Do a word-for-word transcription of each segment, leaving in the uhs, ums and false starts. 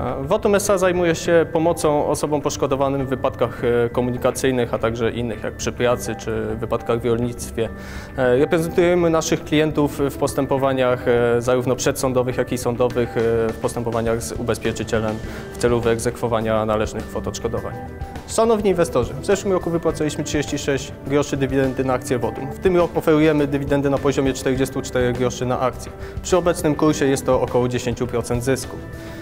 Votum S A zajmuje się pomocą osobom poszkodowanym w wypadkach komunikacyjnych, a także innych, jak przy pracy czy wypadkach w rolnictwie. Reprezentujemy naszych klientów w postępowaniach zarówno przedsądowych, jak i sądowych, w postępowaniach z ubezpieczycielem w celu wyegzekwowania należnych kwot odszkodowań. Szanowni inwestorzy, w zeszłym roku wypłaciliśmy trzydzieści sześć groszy dywidendy na akcję Votum. W tym roku oferujemy dywidendę na poziomie czterdziestu czterech groszy na akcję. Przy obecnym kursie jest to około dziesięć procent zysku.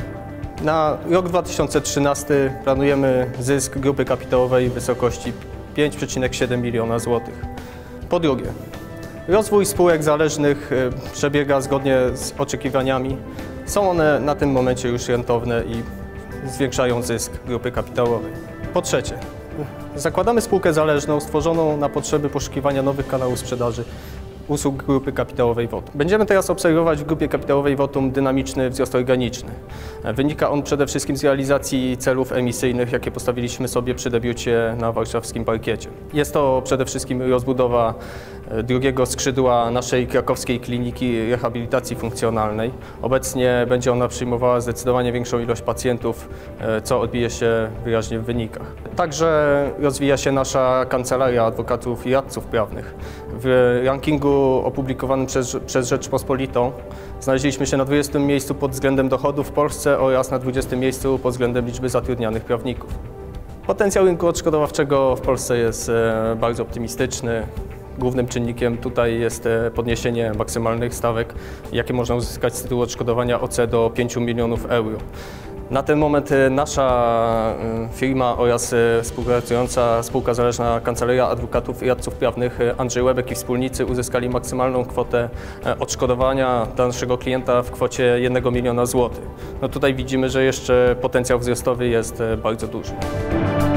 Na rok dwa tysiące trzynasty planujemy zysk grupy kapitałowej w wysokości pięć przecinek siedem miliona złotych. Po drugie, rozwój spółek zależnych przebiega zgodnie z oczekiwaniami. Są one na tym momencie już rentowne i zwiększają zysk grupy kapitałowej. Po trzecie, zakładamy spółkę zależną stworzoną na potrzeby poszukiwania nowych kanałów sprzedaży usług grupy kapitałowej Votum. Będziemy teraz obserwować w grupie kapitałowej Votum dynamiczny wzrost organiczny. Wynika on przede wszystkim z realizacji celów emisyjnych, jakie postawiliśmy sobie przy debiucie na warszawskim parkiecie. Jest to przede wszystkim rozbudowa drugiego skrzydła naszej krakowskiej kliniki rehabilitacji funkcjonalnej. Obecnie będzie ona przyjmowała zdecydowanie większą ilość pacjentów, co odbije się wyraźnie w wynikach. Także rozwija się nasza kancelaria adwokatów i radców prawnych. W rankingu opublikowanym przez, przez Rzeczpospolitą znaleźliśmy się na dwudziestym miejscu pod względem dochodów w Polsce oraz na dwudziestym miejscu pod względem liczby zatrudnianych prawników. Potencjał rynku odszkodowawczego w Polsce jest bardzo optymistyczny. Głównym czynnikiem tutaj jest podniesienie maksymalnych stawek, jakie można uzyskać z tytułu odszkodowania O C do pięciu milionów euro. Na ten moment nasza firma oraz współpracująca spółka zależna Kancelaria Adwokatów i Radców Prawnych Andrzej Łebek i wspólnicy uzyskali maksymalną kwotę odszkodowania dla naszego klienta w kwocie jednego miliona złotych. No tutaj widzimy, że jeszcze potencjał wzrostowy jest bardzo duży.